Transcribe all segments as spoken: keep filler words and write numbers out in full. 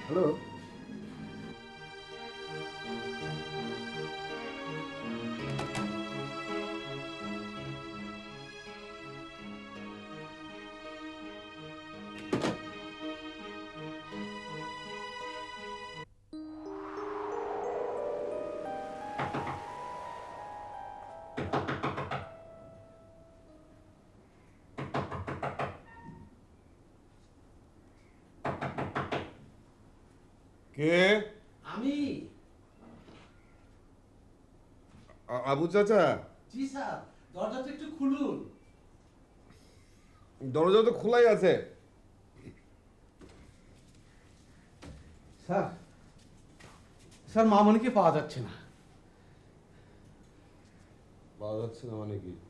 Hello, কে? আমি। আবু চাচা? জি sir, দরজাটা একটু খুলুন। দরজা তো খোলাই আছে। স্যার, স্যার মামনিকে পাওয়া যাচ্ছে না। পাওয়া যাচ্ছে না মানে কি?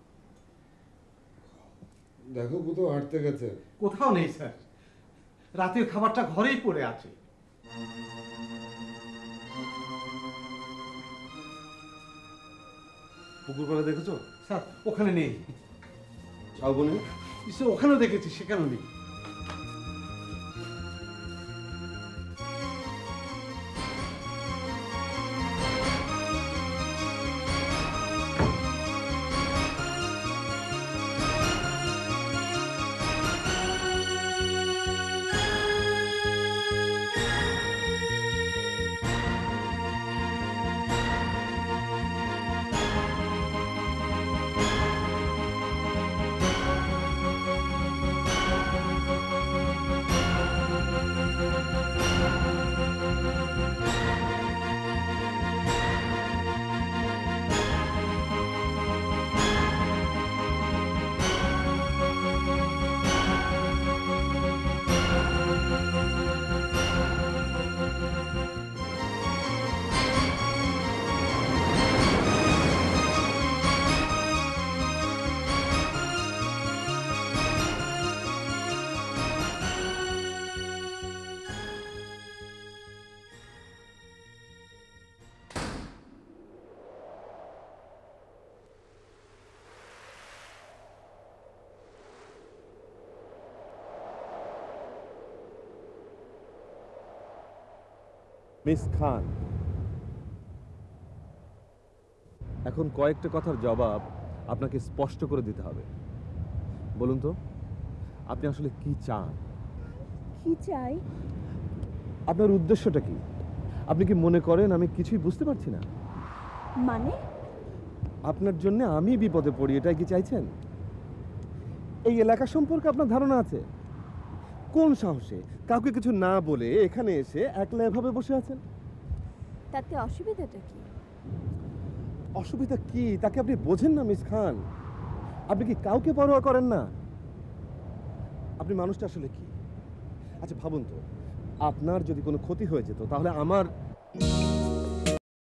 দেখো, কোথাও হাঁটতে গেছে। কোথাও নেই স্যার, রাতের খাবারটা ঘরেই পড়ে আছে। পুকুর পাড়ে দেখেছো? স্যার ওখানে নেই। শালবনে? ওখানেও দেখেছি, সেখানেও নেই। মিস খান, এখন কয়েকটা কথার জবাব আপনাকে স্পষ্ট করে দিতে হবে। বলুন তো, আপনি আসলে কি চান? কি চাই? আপনার উদ্দেশ্যটা কি? আপনি কি মনে করেন আমি কিছুই বুঝতে পারছি না? মানে? আপনার জন্য আমি বিপদে পড়ি, এটাই কি চাইছেন? এই এলাকা সম্পর্কে আপনার ধারণা আছে? কোন সাহসে কাউকে কিছু না বলে এখানে এসে একলা এভাবে বসে আছেন? তাতে অসুবিধাটা কি? অসুবিধা কি তাকে আপনি বোঝেন না মিস খান? আপনি কি কাউকে পরোয়া করেন না? আপনি মানুষটা আসলে কি? আচ্ছা ভাবুন তো, আপনার যদি কোনো ক্ষতি হয়ে যেত তাহলে আমার